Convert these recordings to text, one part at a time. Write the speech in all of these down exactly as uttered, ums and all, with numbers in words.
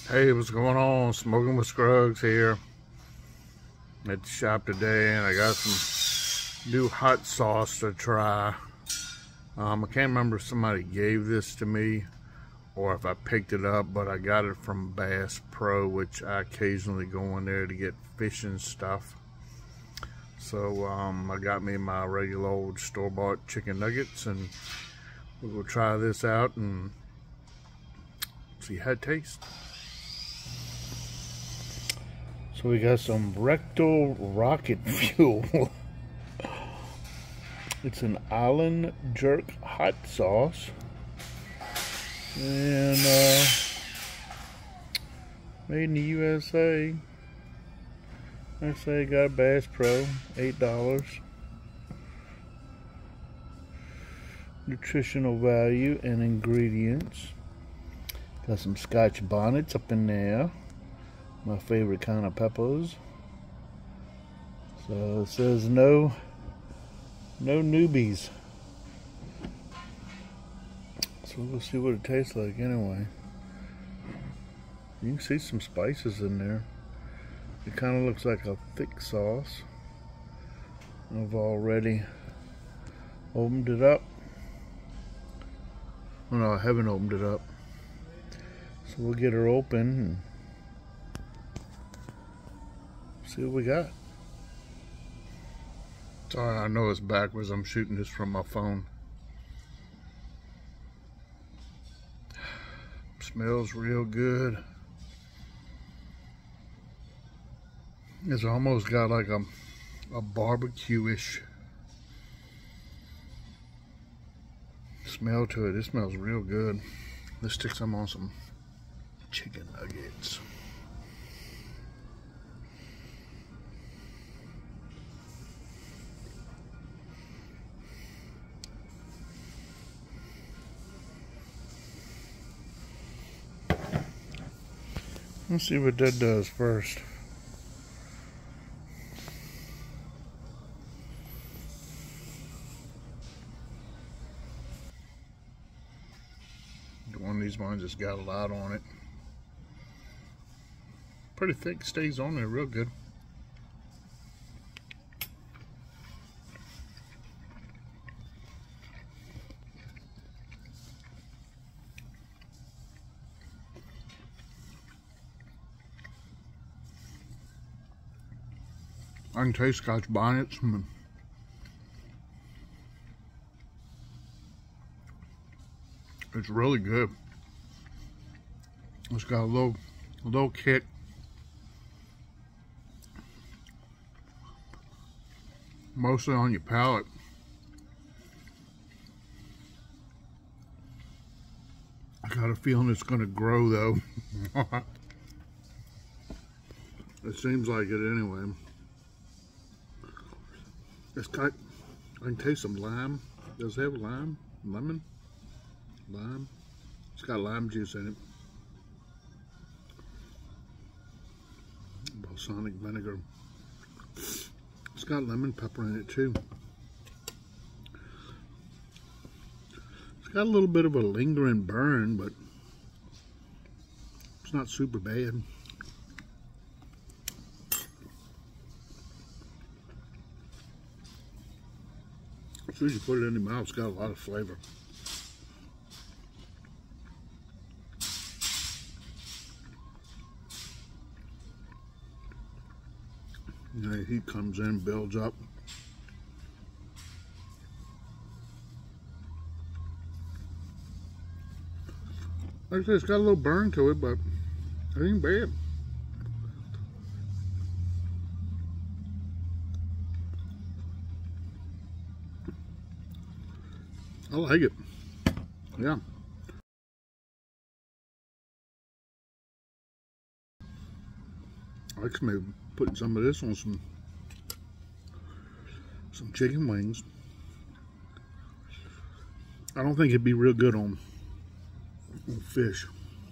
Hey, what's going on? Smoking with Scruggs here at the shop today, and I got some new hot sauce to try. Um, I can't remember if somebody gave this to me or if I picked it up, but I got it from Bass Pro, which I occasionally go in there to get fishing stuff. So um, I got me my regular old store-bought chicken nuggets, and we'll go try this out and see how it tastes. So we got some Rectal rocket fuel. It's an Island Jerk hot sauce. And uh, made in the U S A. I say got a Bass Pro, eight dollars. Nutritional value and ingredients. Got some Scotch bonnets up in there. My favorite kind of peppers. So it says no, no newbies. So we'll see what it tastes like anyway. You can see some spices in there. It kind of looks like a thick sauce. I've already opened it up. Oh no, I haven't opened it up. So we'll get her open and see what we got. Sorry, I know it's backwards. I'm shooting this from my phone. Smells real good. It's almost got like a, a barbecue-ish smell to it. It smells real good. Let's stick some on some chicken nuggets. Let's see what that does first. One of these ones that's got a lot on it. Pretty thick, stays on there real good. I can taste Scotch bonnets. It's really good. It's got a little, a little kick. Mostly on your palate. I got a feeling it's going to grow though. It seems like it anyway. It's got, I can taste some lime. Does it have lime? Lemon? Lime? It's got lime juice in it. Balsamic vinegar. It's got lemon pepper in it too. It's got a little bit of a lingering burn, but it's not super bad. As soon as you put it in your mouth, it's got a lot of flavor. You know, heat comes in, builds up. Like I said, it's got a little burn to it, but it ain't bad. I like it. Yeah. I like maybe putting some of this on some some chicken wings. I don't think it'd be real good on, on fish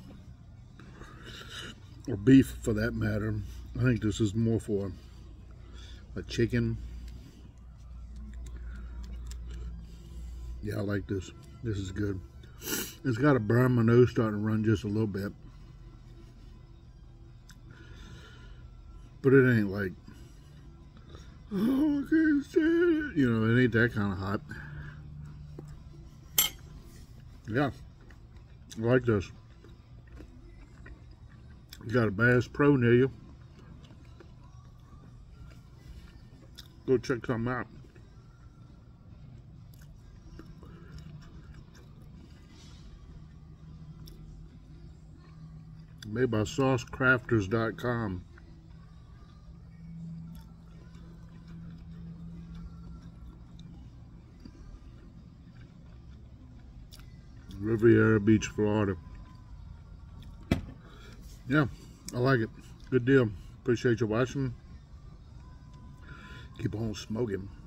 or beef for that matter. I think this is more for a chicken. Yeah, I like this. This is good. It's got to burn my nose starting to run just a little bit. But it ain't like, oh, I can't stand it. You know, it ain't that kind of hot. Yeah, I like this. You got a Bass Pro near you. Go check something out. Made by sauce crafters dot com. Riviera Beach, Florida. Yeah, I like it. Good deal. Appreciate you watching. Keep on smoking.